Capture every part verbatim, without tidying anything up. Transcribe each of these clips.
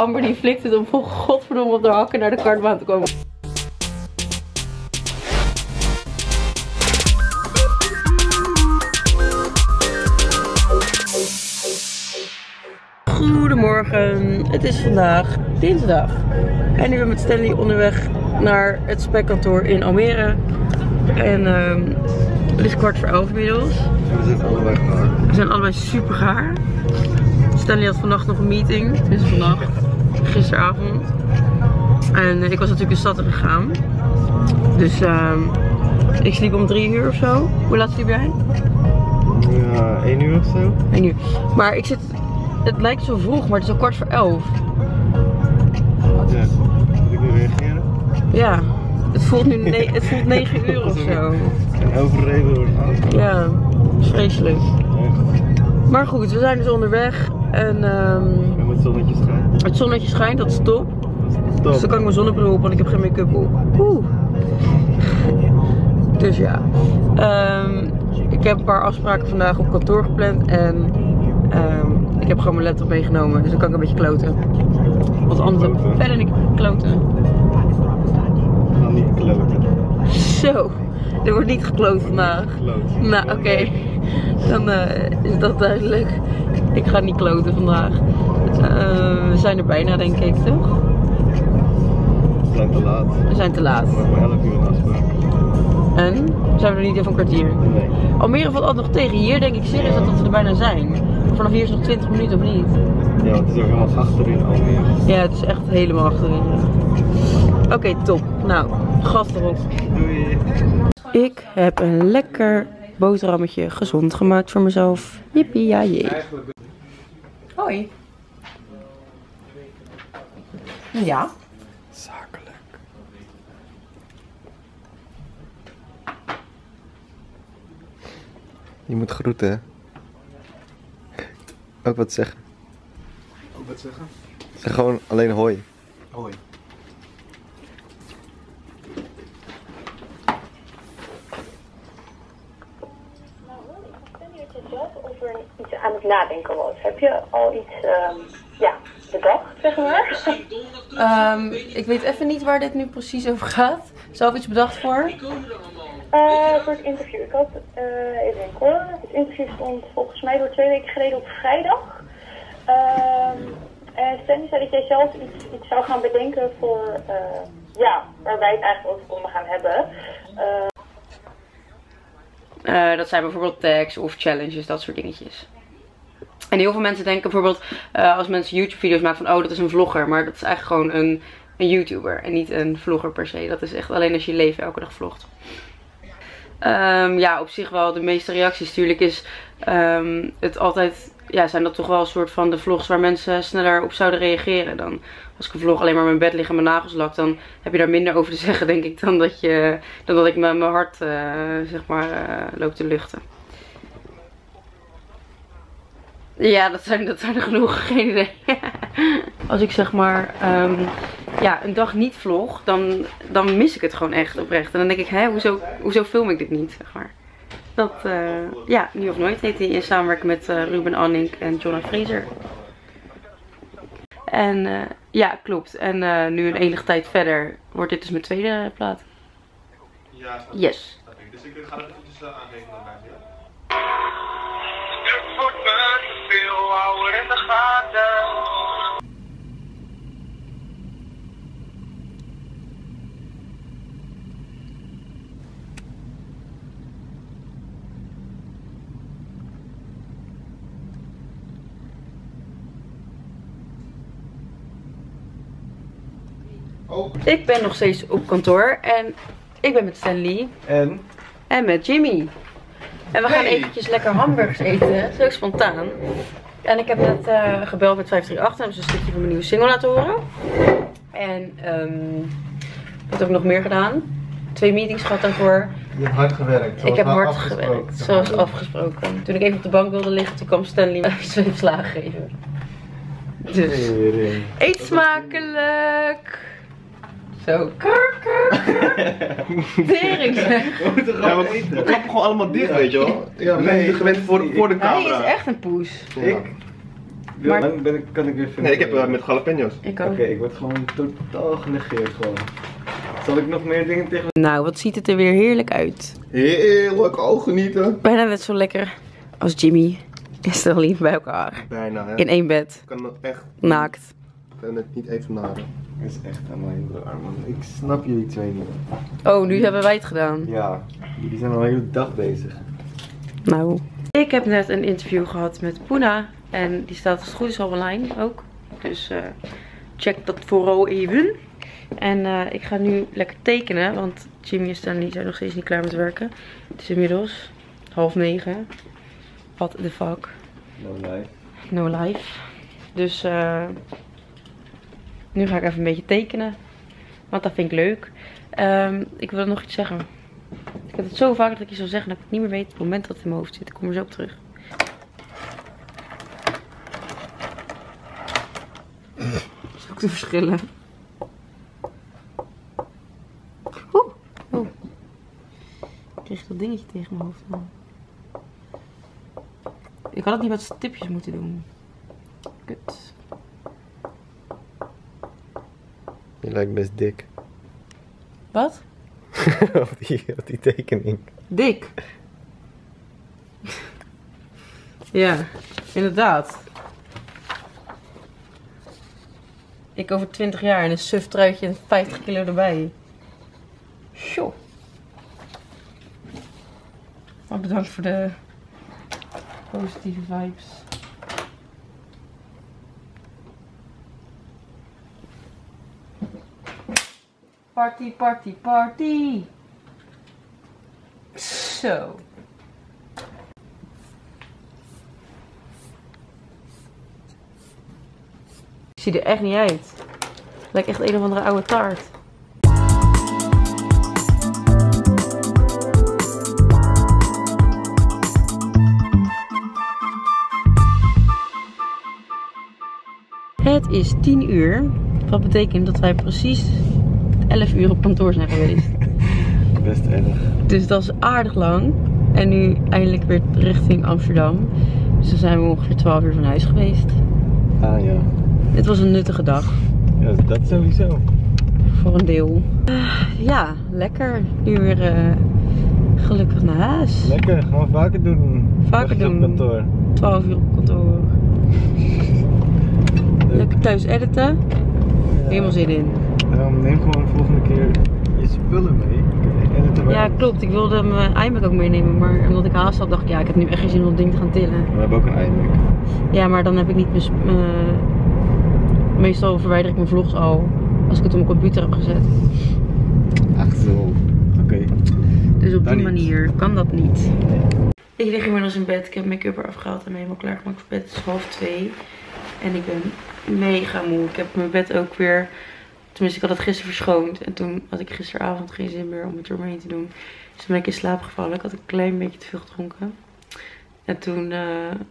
Amber die flikt het om voor godverdomme op de hakken naar de kartbaan te komen. Goedemorgen, het is vandaag dinsdag. En ik ben met Stanley onderweg naar het spekkantoor in Almere. En um, het is kwart voor elf inmiddels. We zijn allebei gaar. We zijn allebei super gaar. Stanley had vannacht nog een meeting. Het is vannacht, gisteravond. En uh, ik was natuurlijk de stad in gegaan. Dus um, ik sliep om drie uur of zo. Hoe laat sliep jij? Ja, één uur of zo. één uur. Maar ik zit... Het lijkt zo vroeg, maar het is al kwart voor elf. Ja, moet ik nu reageren? Ja, het voelt nu ne het voelt negen uur of zo. En overreden door een auto. Ja, vreselijk. Echt. Maar goed, we zijn dus onderweg. En um, En het zonnetje schijnt. het zonnetje schijnt, dat is top. Top. Dus dan kan ik mijn zonnebril op, want ik heb geen make-up op. Oeh. Dus ja. Um, ik heb een paar afspraken vandaag op kantoor gepland. En um, ik heb gewoon mijn laptop meegenomen. Dus dan kan ik een beetje kloten. Want anders heb ik verder niet kloten. We gaan niet kloten. Zo, er wordt niet gekloot vandaag. Kloot. Nou, oké. Okay. Dan uh, is dat duidelijk. Ik ga niet kloten vandaag. Uh, we zijn er bijna, denk ik, toch? We zijn te laat. We zijn te laat. We hebben elf uur een afspraak. En? Zijn we er niet even een kwartier? Nee. Almere valt altijd nog tegen. Hier denk ik serieus dat we er bijna zijn. Vanaf hier is het nog twintig minuten of niet? Ja, want het is ook helemaal achterin Almere. Ja, het is echt helemaal achterin. Oké, okay, top. Nou, gas erop. Doei. Ik heb een lekker boterhammetje gezond gemaakt voor mezelf. Jippie, ja jee. Hoi. Ja. Zakelijk. Je moet groeten, hè? Ook wat zeggen. Ook wat zeggen? Zeg gewoon alleen hoi. Hoi. Of er iets aan het nadenken was. Heb je al iets um, ja, bedacht, zeg maar? Um, ik weet even niet waar dit nu precies over gaat. Zelf iets bedacht voor? Uh, voor het interview. Ik had uh, even denken hoor. Het interview stond volgens mij door twee weken geleden op vrijdag. Um, en Stanley zei dat jij zelf iets, iets zou gaan bedenken voor, uh, ja, waar wij het eigenlijk over konden gaan hebben. Uh, Uh, dat zijn bijvoorbeeld tags of challenges, dat soort dingetjes. En heel veel mensen denken bijvoorbeeld, uh, als mensen YouTube video's maken van, oh dat is een vlogger. Maar dat is eigenlijk gewoon een, een YouTuber en niet een vlogger per se. Dat is echt alleen als je je leven elke dag vlogt. Um, ja, op zich wel de meeste reacties natuurlijk is um, het altijd, ja, zijn dat toch wel een soort van de vlogs waar mensen sneller op zouden reageren dan. Als ik een vlog alleen maar in mijn bed lig en mijn nagels lak, dan heb je daar minder over te zeggen, denk ik, dan dat, je, dan dat ik met mijn hart, uh, zeg maar, uh, loop te luchten. Ja, dat zijn, dat zijn er genoeg, geen idee. Als ik zeg maar um, ja, een dag niet vlog, dan, dan mis ik het gewoon echt oprecht. En dan denk ik, hè, hoezo, hoezo film ik dit niet, zeg maar. Dat, uh, ja, Nu of Nooit heet hij in samenwerking met uh, Ruben Anink en Jonna Fraser. En uh, ja, klopt. En uh, nu een enige tijd verder wordt dit dus mijn tweede plaat. Ja, yes. Dus ik ga het eventjes aangeven naar mij. Het wordt me te veel, hou er in de gaten. Oh. Ik ben nog steeds op kantoor en ik ben met Stanley En? en met Jimmy. En we gaan Hey. eventjes lekker hamburgers eten, zo spontaan. En ik heb net uh, gebeld met vijf drie acht en hebben ze een stukje van mijn nieuwe single laten horen. En um, wat heb ik nog meer gedaan? Twee meetings gehad daarvoor. Je hebt hard gewerkt. Ik heb hard gewerkt, zoals afgesproken. Toen ik even op de bank wilde liggen, toen kwam Stanley mij zweepslagen geven. Dus, eet smakelijk! Zo, tering zeg. Ja, maar we klappen gewoon allemaal dicht, weet je wel. Ja, We zijn nee, niet gewend voor, voor de Hij camera. is echt een poes. Ik? Hoe Maar- lang ben ik, kan ik weer filmen? Nee, ik heb uh, met jalapeno's. Ik Oké, ook. ik word gewoon totaal genegeerd gewoon. Zal ik nog meer dingen tegen... Nou, wat ziet het er weer heerlijk uit. Heerlijk, oog genieten. Bijna net zo lekker als Jimmy en Sterling bij elkaar. Bijna, hè. In één bed. Ik kan het echt... Naakt. Ik kan het niet even naden. Dat is echt aan mijn armen. Ik snap jullie twee niet. Oh, nu hebben wij het gedaan. Ja, jullie zijn al een hele dag bezig. Nou. Ik heb net een interview gehad met Poena. En die staat als het goed is al online ook. Dus uh, check dat vooral even. En uh, ik ga nu lekker tekenen. Want Jimmy en Stanley zijn nog steeds niet klaar met werken. Het is inmiddels half negen. What the fuck. No life. No life. Dus uh, nu ga ik even een beetje tekenen. Want dat vind ik leuk. Um, ik wil nog iets zeggen. Ik heb het zo vaak dat ik je zal zeggen dat ik het niet meer weet op het moment dat het in mijn hoofd zit. Ik kom er zo op terug. Dat is ook de verschillen. Oeh. Oeh. Ik kreeg dat dingetje tegen mijn hoofd aan. Ik had het niet met stipjes moeten doen. Kut. Je lijkt best dik. Wat? op, die, op die tekening. Dik. Ja, inderdaad. Ik over twintig jaar en een suf truitje en vijftig kilo erbij. Sjoe. Maar bedankt voor de positieve vibes. Party, party, party. Zo. Ik zie er echt niet uit. Lijkt echt een of andere oude taart. Het is tien uur. Wat betekent dat wij precies elf uur op kantoor zijn geweest. Best erg. Dus dat is aardig lang. En nu eindelijk weer richting Amsterdam. Dus dan zijn we ongeveer twaalf uur van huis geweest. Ah ja. Dit was een nuttige dag. Ja, dat sowieso. Voor een deel. Uh, ja, lekker. Nu weer uh, gelukkig naar huis. Lekker, gewoon vaker doen. Vaker Wacht op doen. kantoor. twaalf uur op kantoor. Lekker thuis editen. Ja. Helemaal zin in. Daarom neem gewoon de volgende keer je spullen mee. En het Ja, klopt. Ik wilde mijn iMac ook meenemen. Maar omdat ik haast had, dacht ik, ja, ik heb nu echt geen zin om dat ding te gaan tillen. We hebben ook een iMac. Ja, maar dan heb ik niet mijn... sp- Uh, meestal verwijder ik mijn vlogs al als ik het op mijn computer heb gezet. Ach zo. Oké. Okay. Dus op Dan die niet. manier kan dat niet. Ik lig inmiddels in bed. Ik heb make-up eraf gehaald en helemaal klaargemaakt voor bed. Het is half twee. En ik ben mega moe. Ik heb mijn bed ook weer... Tenminste, ik had het gisteren verschoond. En toen had ik gisteravond geen zin meer om het door me heen te doen. Dus toen ben ik in slaap gevallen. Ik had een klein beetje te veel gedronken. En toen... Uh,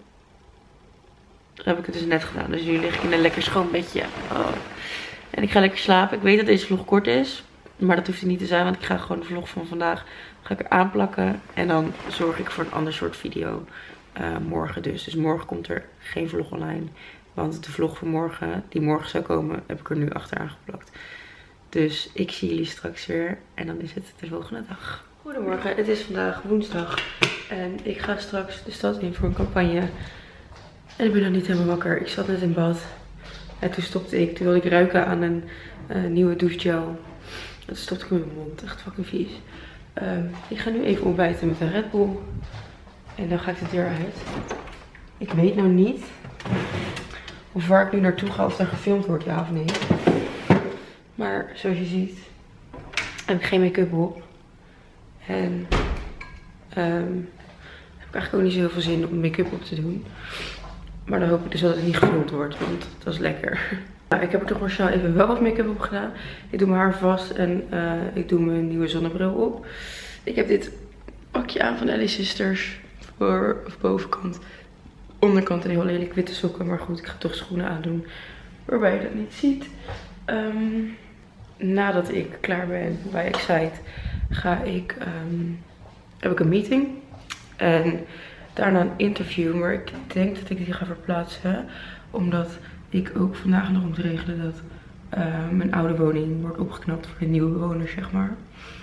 heb ik het dus net gedaan. Dus nu lig ik in een lekker schoon bedje. Oh. En ik ga lekker slapen. Ik weet dat deze vlog kort is. Maar dat hoeft het niet te zijn. Want ik ga gewoon de vlog van vandaag ga ik er aanplakken. En dan zorg ik voor een ander soort video. Uh, morgen dus. Dus morgen komt er geen vlog online. Want de vlog van morgen, die morgen zou komen, heb ik er nu achteraan geplakt. Dus ik zie jullie straks weer. En dan is het de volgende dag. Goedemorgen. Het is vandaag woensdag. En ik ga straks de stad in voor een campagne. En ik ben nog niet helemaal wakker. Ik zat net in bad. En toen stopte ik. Toen wilde ik ruiken aan een uh, nieuwe douchegel. En toen stopte ik in mijn mond. Echt fucking vies. Um, ik ga nu even ontbijten met een Red Bull. En dan ga ik de deur uit. Ik weet nou niet of waar ik nu naartoe ga. Of er gefilmd wordt, ja of nee. Maar zoals je ziet heb ik geen make-up op. En um, heb ik eigenlijk ook niet zo heel veel zin om make-up op te doen. Maar dan hoop ik dus dat het niet gefilmd wordt, want dat is lekker. Nou, ik heb er toch waarschijnlijk even wel wat make-up op gedaan. Ik doe mijn haar vast en uh, ik doe mijn nieuwe zonnebril op. Ik heb dit pakje aan van Ellie Sisters. Voor of bovenkant. Onderkant en heel lelijk witte sokken. Maar goed, ik ga toch schoenen aandoen. Waarbij je dat niet ziet. Um, nadat ik klaar ben bij Excite, ga ik, um, heb ik een meeting. En daarna een interview, maar ik denk dat ik die ga verplaatsen. Omdat ik ook vandaag nog moet regelen dat uh, mijn oude woning wordt opgeknapt voor de nieuwe bewoners, zeg maar.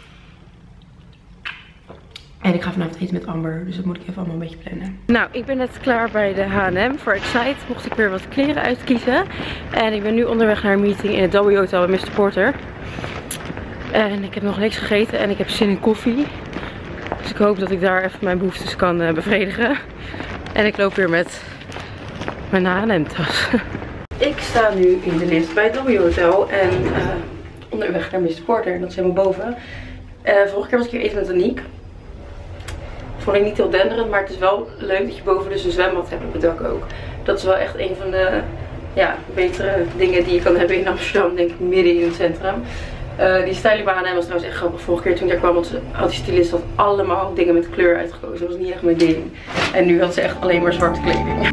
En ik ga vanavond eten met Amber, dus dat moet ik even allemaal een beetje plannen. Nou, ik ben net klaar bij de H en M voor Excite. Mocht ik weer wat kleren uitkiezen. En ik ben nu onderweg naar een meeting in het W Hotel bij mister Porter. En ik heb nog niks gegeten en ik heb zin in koffie. Dus ik hoop dat ik daar even mijn behoeftes kan uh, bevredigen. En ik loop weer met mijn H en M tas. Ik sta nu in de lift bij het W Hotel en uh, onderweg naar mister Porter. En dat is helemaal boven. Uh, vorige keer was ik hier eten met Aniek. Vond ik niet heel denderend, maar het is wel leuk dat je boven dus een zwembad hebt op het dak ook. Dat is wel echt een van de ja, betere dingen die je kan hebben in Amsterdam, denk ik, midden in het centrum. Uh, die styling bij H en M was trouwens echt grappig. Vorige keer toen ik daar kwam, want had die stylist had allemaal dingen met kleur uitgekozen. Dat was niet echt mijn ding. En nu had ze echt alleen maar zwarte kleding.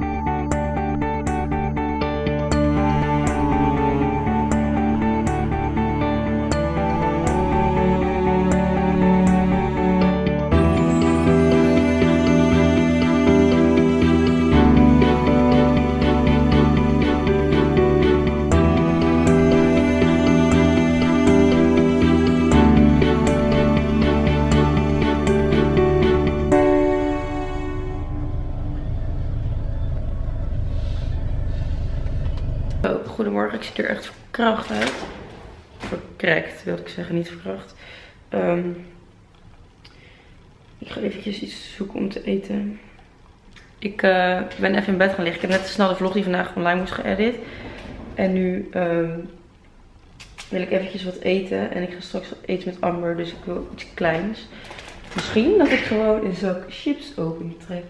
Goedemorgen, ik zie er echt verkracht uit. Verkrekt, wilde ik zeggen, niet verkracht. Um, ik ga eventjes iets zoeken om te eten. Ik uh, ben even in bed gaan liggen. Ik heb net een snelle vlog die vandaag online moest geëdit. En nu um, wil ik eventjes wat eten. En ik ga straks wat eten met Amber, dus ik wil iets kleins. Misschien dat ik gewoon een zak chips opentrek.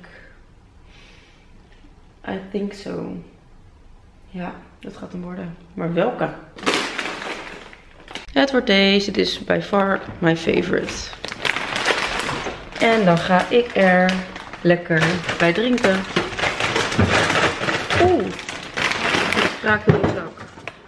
I think so. Ja, dat gaat hem worden. Maar welke? Het wordt deze. Dit is by far my favorite. En dan ga ik er lekker bij drinken. Oeh. Ik raak in de zak.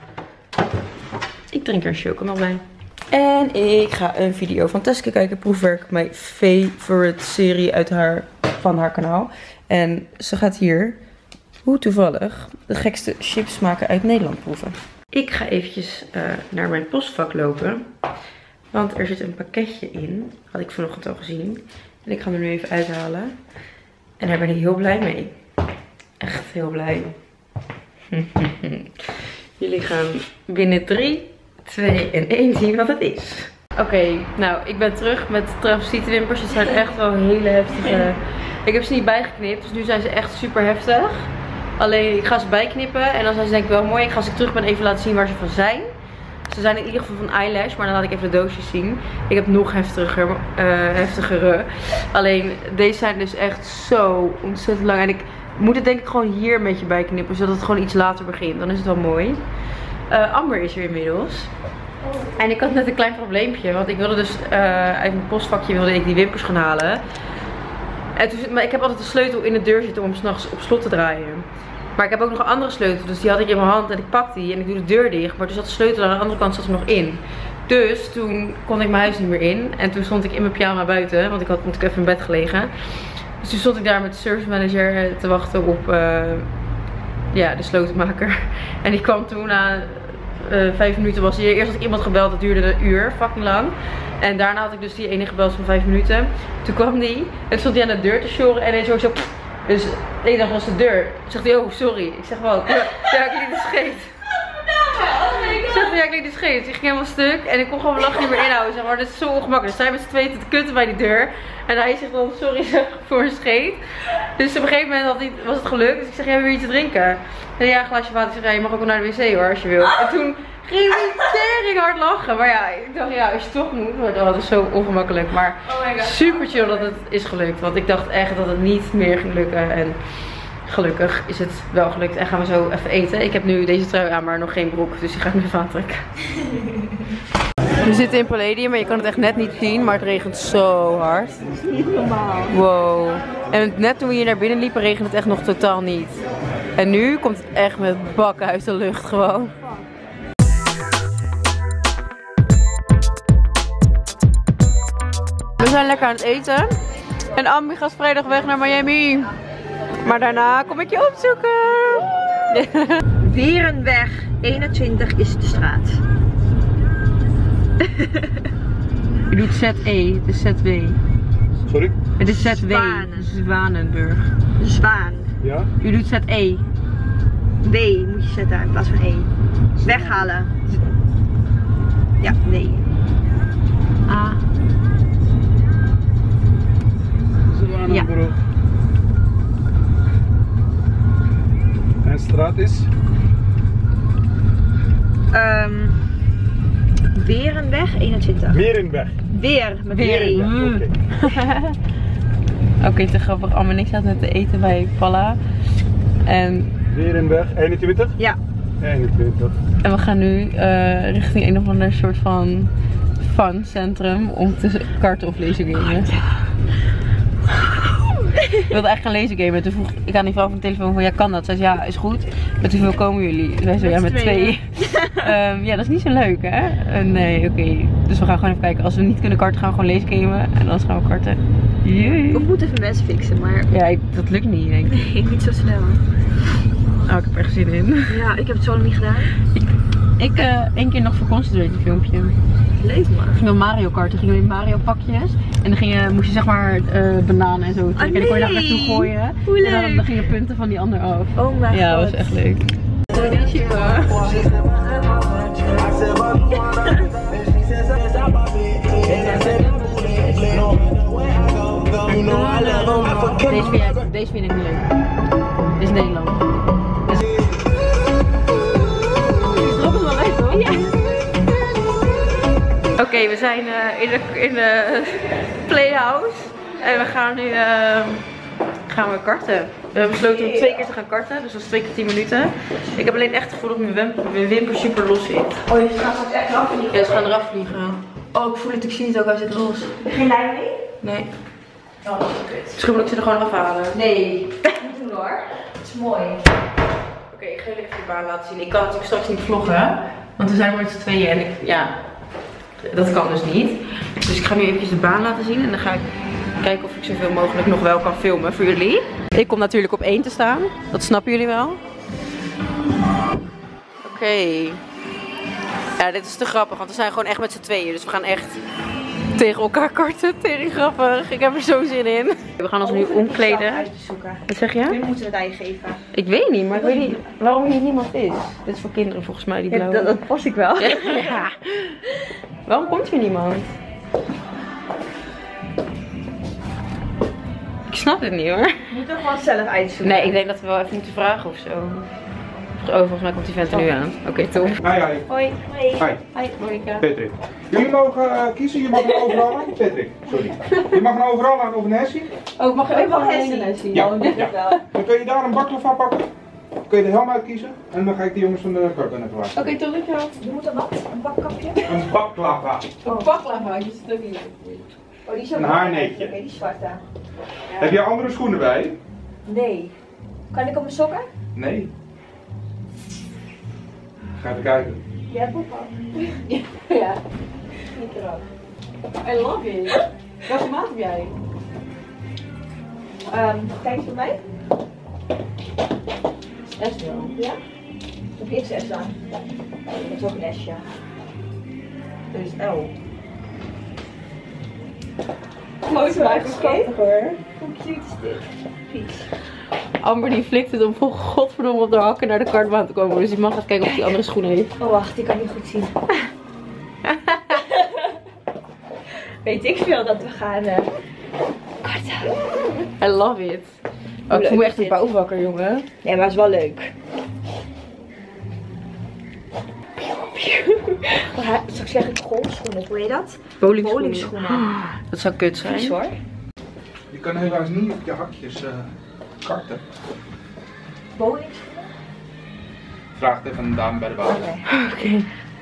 Ik drink er een chocomel bij. En ik ga een video van Teske kijken. Proefwerk. Mijn favorite serie uit haar, van haar kanaal. En ze gaat hier... hoe toevallig de gekste chips maken uit Nederland proeven. Ik ga eventjes uh, naar mijn postvak lopen. Want er zit een pakketje in. Had ik vanochtend al gezien. En ik ga hem er nu even uithalen. En daar ben ik heel blij mee. Echt heel blij. Jullie gaan binnen drie, twee en één zien wat het is. Oké, okay, nou ik ben terug met travestietenwimpers. Het zijn echt wel hele heftige... Ik heb ze niet bijgeknipt, dus nu zijn ze echt super heftig. Alleen ik ga ze bijknippen en dan zijn ze denk ik wel mooi. Ik ga ze terug ben even laten zien waar ze van zijn. Ze zijn in ieder geval van eyelash, maar dan laat ik even de doosjes zien. Ik heb nog heftiger, uh, heftigere. Alleen deze zijn dus echt zo ontzettend lang. En ik moet het denk ik gewoon hier een beetje bijknippen, zodat het gewoon iets later begint. Dan is het wel mooi. Uh, Amber is er inmiddels. En ik had net een klein probleempje, want ik wilde dus uh, uit mijn postvakje wilde ik die wimpers gaan halen. En toen, maar ik heb altijd de sleutel in de deur zitten om 's nachts op slot te draaien. Maar ik heb ook nog een andere sleutel, dus die had ik in mijn hand en ik pak die en ik doe de deur dicht. Maar toen zat de sleutel aan de andere kant zat er nog in. Dus toen kon ik mijn huis niet meer in. En toen stond ik in mijn pyjama buiten, want ik had natuurlijk even in bed gelegen. Dus toen stond ik daar met de service manager te wachten op uh, ja, de slotenmaker. En die kwam toen na uh, vijf minuten was hij. Eerst had ik iemand gebeld, dat duurde een uur, fucking lang. En daarna had ik dus die ene gebeld van vijf minuten. Toen kwam die en toen stond hij aan de deur te sjoren en ineens hoor ik zo... Dus ik dacht, was de deur. Toen zegt hij, oh sorry. Ik zeg wel, ja, ja ik liet het scheet. Ik zeg, ja ik liet het scheet. Die ging helemaal stuk en ik kon gewoon mijn lach niet meer inhouden. Zeg maar, dat is zo ongemakkelijk. Dus zij met z'n tweeën te kutten bij die deur. En hij zegt dan, sorry zeg, voor een scheet. Dus op een gegeven moment had hij, was het gelukt. Dus ik zeg, jij wil iets te drinken? En ja, een glaasje water. Ik zeg, ja, je mag ook wel naar de wc hoor, als je wil. En toen ging hij tering hard lachen. Maar ja, ik dacht, ja, als je toch moet. Maar dat is zo ongemakkelijk. Maar oh super chill dat het is gelukt. Want ik dacht echt dat het niet meer ging lukken. En gelukkig is het wel gelukt. En gaan we zo even eten. Ik heb nu deze trui aan, maar nog geen broek. Dus die ga ik nu even aantrekken. We zitten in Palladium, maar je kan het echt net niet zien. Maar het regent zo hard. Niet normaal. Wow. En net toen we hier naar binnen liepen, regent het echt nog totaal niet. En nu komt het echt met bakken uit de lucht gewoon. We zijn lekker aan het eten. En Ambi gaat vrijdag weg naar Miami. Maar daarna kom ik je opzoeken. Werenweg eenentwintig is de straat. Je doet Z E, het is Z W. Sorry? Het is Z W, Zwanen. Zwanenburg. Zwaan. Ja? U doet Z E. W moet je zetten in plaats van E. Weghalen. Ja, nee. A. Ja. En straat is? Um, Werenweg eenentwintig. Werenweg. Weer met Weer. W. Mm. Oké, okay, te grappig. Allemaal niks had net te eten bij Palla. En, Werenweg eenentwintig? Ja. eenentwintig. en we gaan nu uh, richting een of ander soort van fun centrum om te karten of lasergamen. Ik wilde echt gaan lasergamen. Toen vroeg ik aan die vrouw van de telefoon van ja, kan dat? Zij zei ja, is goed. Met hoeveel komen jullie? Wij zo ja, met twee. um, ja, dat is niet zo leuk hè? Uh, nee, oké. Okay. Dus we gaan gewoon even kijken. Als we niet kunnen karten gaan we gewoon lasergamen. En anders gaan we karten. Jee. Ik moet even mensen fixen, maar Ja, ik, dat lukt niet denk ik. nee, niet zo snel. Oh, ik heb er echt zin in. Ja, ik heb het zo nog niet gedaan. Ik, ik uh, één keer nog voor Concentrate een filmpje. Leuk man. Ik ging met Mario karten, gingen we in Mario pakjes. En dan ging je, moest je zeg maar uh, bananen en zo trekken. Oh, En dan kon je daar nee. naartoe gooien. Hoe En dan, leuk. dan gingen punten van die ander af. Oh mijn Ja, god. dat was echt leuk. Deze vind, jij, deze vind ik niet leuk. Dit is Nederland. Dit is... Die drop is wel leuk hoor. Ja. Oké, okay, we zijn uh, in de, in de Playhouse. En we gaan nu uh, gaan we karten. We hebben besloten om twee keer te gaan karten, dus dat is twee keer tien minuten. Ik heb alleen echt het gevoel dat mijn, wimper, mijn wimper super los zit. Oh, je gaat het echt eraf vliegen? Ja, ze gaan eraf vliegen. Oh, ik voel het, ik zie het ook, hij zit los. Geen lijn mee? Nee. Oh, dat is kut. Misschien moet ik ze er gewoon afhalen. Nee. Niet doen hoor. Het is mooi. Oké, okay, ik ga jullie even de baan laten zien. Ik kan natuurlijk straks niet vloggen, want we zijn maar met z'n tweeën en ik, ja, dat kan dus niet. Dus ik ga nu eventjes de baan laten zien en dan ga ik kijken of ik zoveel mogelijk nog wel kan filmen voor jullie. Ik kom natuurlijk op één te staan, dat snappen jullie wel. Oké. Okay. Ja, dit is te grappig, want we zijn gewoon echt met z'n tweeën, dus we gaan echt tegen elkaar karten. Tering grappig, ik heb er zo zin in. We gaan ons nu omkleden. Wat zeg je? Nu moeten we het aan je geven. Ik weet niet, maar ik weet niet waarom hier niemand is. Dit is voor kinderen volgens mij, die blauwe. Ja, dat, dat pas ik wel. Ja. Ja. Waarom komt hier niemand? Ik snap het niet hoor. Je moet toch wel zelf uitzoeken. Nee, ik denk dat we wel even moeten vragen of zo. Oh, volgens mij komt die vent er nu aan. Oké, okay, top. Hi, hi. Hoi. Hoi. Hi, Hi, Monika. Patrick. Jullie mogen uh, kiezen, je mag een overal aan. Patrick, sorry. Je mag een overal aan of een hersie. Oh, mag je Oh, ook mag wel hij een zien? les zien? Ja. Oh, dit Ja. wel. Dan kun je daar een baklava pakken. Dan kun je de helm uitkiezen. En dan ga ik de jongens van de karten even laten. Oké, tot ik jou. Je moet een wat? Een bakkapje? Een baklava. Een baklava, je zit ook niet. Oh, die is ook Een haarneetje. Oké, die zwarte. Ja. Heb je andere schoenen bij? Nee. Kan ik op mijn sokken? Nee. Ga even kijken. Je hebt ook al. Ja. Niet erop. I love it. Welke maat heb jij? Um, kijk eens voor mij. S wel. Ja? Heb je X S aan? Ja. Dat is ook een S, ja. Dat is L. Mooi schattig hoor. Hoe cute is dit? Vies. Amber die flikt het om vol godverdomme op de hakken naar de kartbaan te komen. Dus die mag even kijken of die andere schoenen heeft. Oh wacht, die kan niet goed zien. Weet ik veel dat we gaan uh, karten. I love it. Oh, ik leuk voel me is echt een dit? bouwvakker, jongen. Nee, maar het is wel leuk. Maar straks zeg ik golfschoenen, hoe heet dat? Bowlingschoenen. Bowlingschoenen. Dat zou kut zijn. Vies hoor. Je kan helaas niet op je hakjes uh, karten. Bowlingschoenen? Vraag het even een dame bij de baan. Oké. Oké.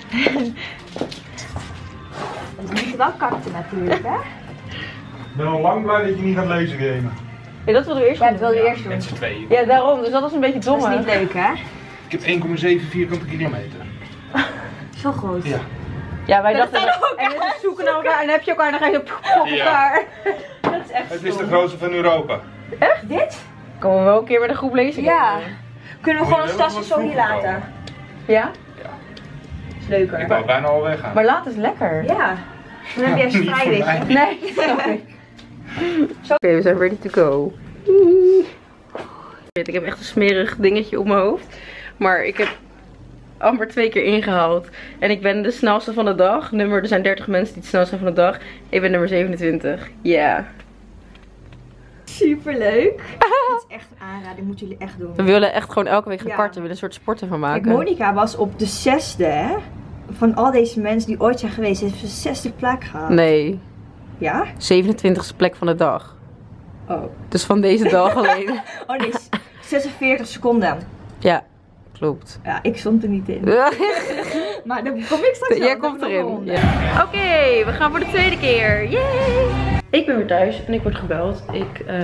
Want we moeten wel karten natuurlijk, hè? Ik ben al lang blij dat je niet gaat lezen gamen. Ja, dat wilden we eerst Ja, doen. dat wil je eerst doen. Met z'n tweeën. Ja, daarom. Dus dat was een beetje dom. Dat is niet leuk, hè? Ik heb één komma zeven vierkante kilometer. Zo groot. Ja. Ja, wij Dat dachten... zijn ook En we zoeken naar elkaar en dan heb je elkaar en dan ga je op, op Ja. elkaar. Dat is echt Het is de stom. grootste van Europa. Dit? Komen we wel een keer met een groep lezen. Ja. Kunnen we gewoon ons tasje zo hier laten? Ja? Is leuker. Ik wou bijna al weggaan. Maar laat is lekker. Ja. Dan heb jij vrij, weet je. Nee, sorry. Oké, we zijn ready to go. Ik heb echt een smerig dingetje op mijn hoofd. Maar ik heb amper twee keer ingehaald. En ik ben de snelste van de dag. Nummer, er zijn dertig mensen die het snelst zijn van de dag. Ik ben nummer zevenentwintig. Ja. Yeah. Super leuk. Het is echt een aanrader, die moeten jullie echt doen. We willen echt gewoon elke week gaan Ja. karten. We willen een soort sporten van maken. Kijk, Monica was op de zesde, hè? Van al deze mensen die ooit zijn geweest, heeft ze de zesde plek gehaald. Nee, Ja? zevenentwintigste plek van de dag. Oh. Dus van deze dag alleen. Oh nee, zesenveertig seconden. Ja, klopt. Ja, ik stond er niet in. Maar dan kom ik straks wel. Jij komt erin. Ja. Oké, okay, we gaan voor de tweede keer. Yay! Ik ben weer thuis en ik word gebeld. Ik uh,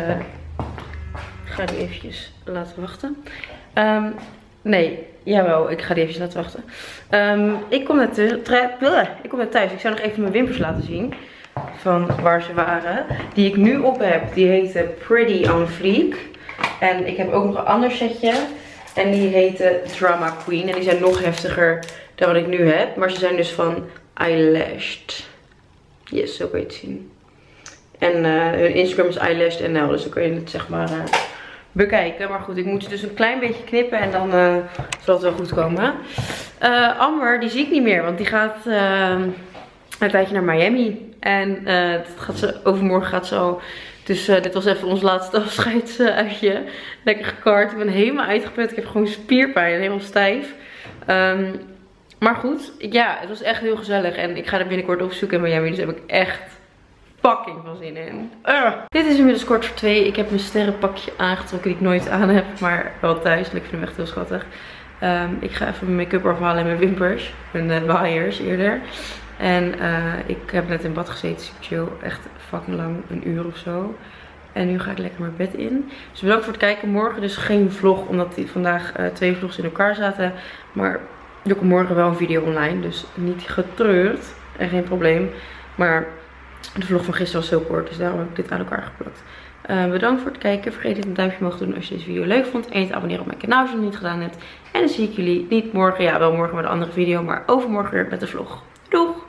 ga die eventjes laten wachten. Um, nee, jawel, ik ga die eventjes laten wachten. Um, ik, kom net ik kom net thuis. Ik zou nog even mijn wimpers laten zien. Van waar ze waren. Die ik nu op heb, die heette Pretty on Fleek. En ik heb ook nog een ander setje. En die heette Drama Queen. En die zijn nog heftiger dan wat ik nu heb. Maar ze zijn dus van Eyelashed. Yes, zo kan je het zien. En uh, hun Instagram is Eyelashed N L. Dus dan kun je het zeg maar uh, bekijken. Maar goed, ik moet ze dus een klein beetje knippen. En dan uh, zal het wel goed komen. Uh, Amber, die zie ik niet meer. Want die gaat uh, een tijdje naar Miami. En uh, dat gaat ze, overmorgen gaat ze al. Dus uh, dit was even ons laatste afscheidsuitje. Lekker gekart. Ik ben helemaal uitgeput. Ik heb gewoon spierpijn. Helemaal stijf. Um, maar goed. Ja, het was echt heel gezellig. En ik ga er binnenkort opzoeken in Miami. Dus daar heb ik echt fucking veel zin in. Uh. Dit is inmiddels kort voor twee. Ik heb mijn sterrenpakje aangetrokken die ik nooit aan heb. Maar wel thuis. En ik vind hem echt heel schattig. Um, ik ga even mijn make-up afhalen en mijn wimpers. Mijn uh, waaiers eerder. En uh, ik heb net in bad gezeten, super chill. Echt fucking lang, een uur of zo. En nu ga ik lekker mijn bed in. Dus bedankt voor het kijken. Morgen dus geen vlog, omdat die vandaag uh, twee vlogs in elkaar zaten. Maar er komt morgen wel een video online, dus niet getreurd. En geen probleem. Maar de vlog van gisteren was zo kort, dus daarom heb ik dit aan elkaar geplakt. Uh, bedankt voor het kijken. Vergeet niet een duimpje omhoog te doen als je deze video leuk vond. En je te abonneren op mijn kanaal als je het nog niet gedaan hebt. En dan zie ik jullie niet morgen, ja wel morgen met een andere video, maar overmorgen weer met de vlog. Doeg!